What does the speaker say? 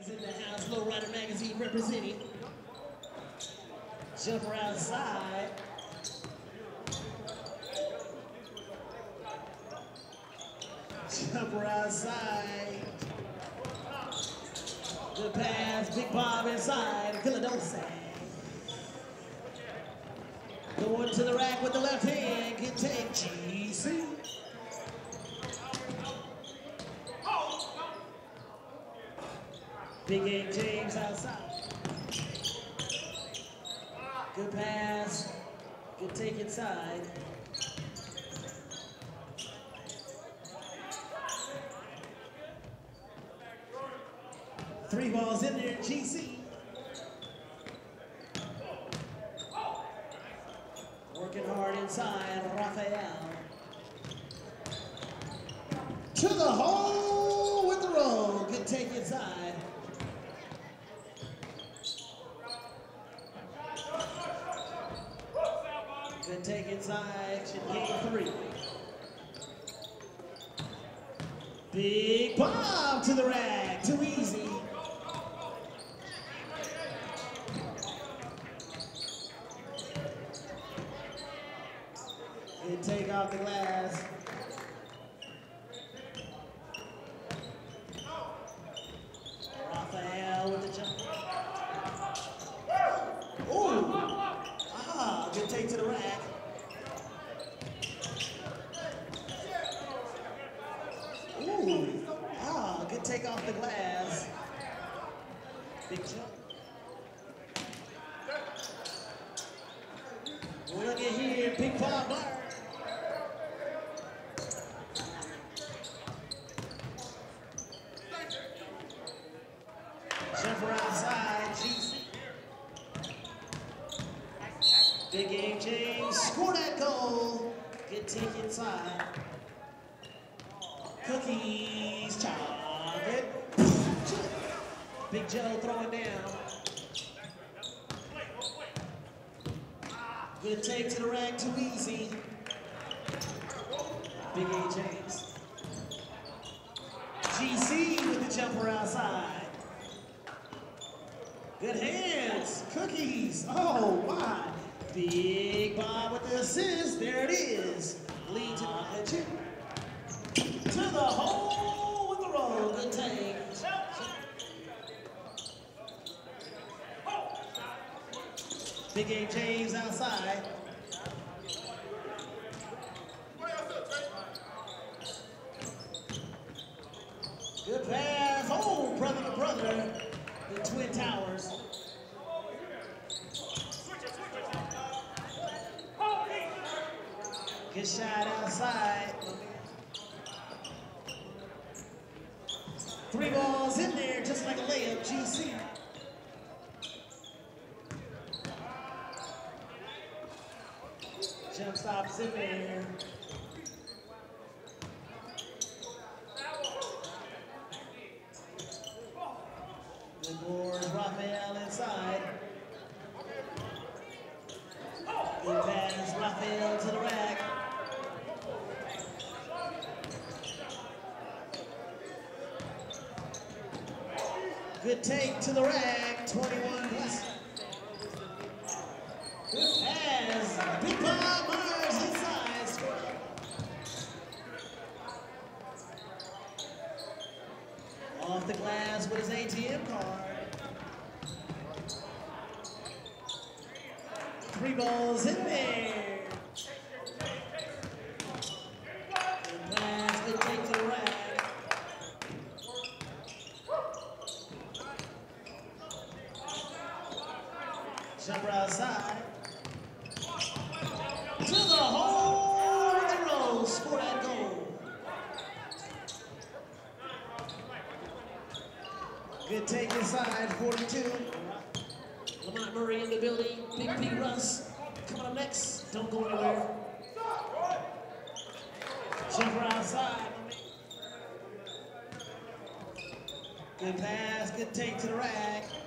In the house, Low Rider Magazine representing. Jumper outside. Jumper outside. Good pass, Big Bob inside. Philadelphia. Going to the rack with the left hand. Good take, GC. Big Game James outside. Good pass. Good take inside. Three balls in there, GC. Working hard inside, Rafael. To the hole with the roll. Good take inside. Good take inside, game 3. Big Bob to the rack, too easy. Good take off the glass. Rafael with the jump. Ooh. Good take to the rack. Ooh. Good take off the glass. Big jump. Look at here, Big Bob Myers. Jumper outside, GC. Big Game James, score that goal. Good take inside. Cookies, chocolate. Big Joe throwing down. Good take to the rack, too easy. Big A James. GC with the jumper outside. Good hands, Cookies. Oh, my. Big Bob with the assist. There it is. Lead to the chip. To the hole with the roll. Good take. Big A James outside. Good pass. Oh, brother to brother. The Twin Towers. Good shot outside. 3 balls in there, just like a layup, GC. Jump stops in there. Good board, Rafael inside. Good pass, Rafael to the rack. Good take to the rack, 21 plus. Good pass, Big Bob Myers inside. Off the glass with his ATM card. 3 balls in there. Good pass, good take to the rack. Jumper outside. To the hole with the roll. Score that goal. Good take inside, 42. Lamont Murray in the building. Big P. Russ coming up next. Don't go anywhere. Jumper outside. Good pass, good take to the rack.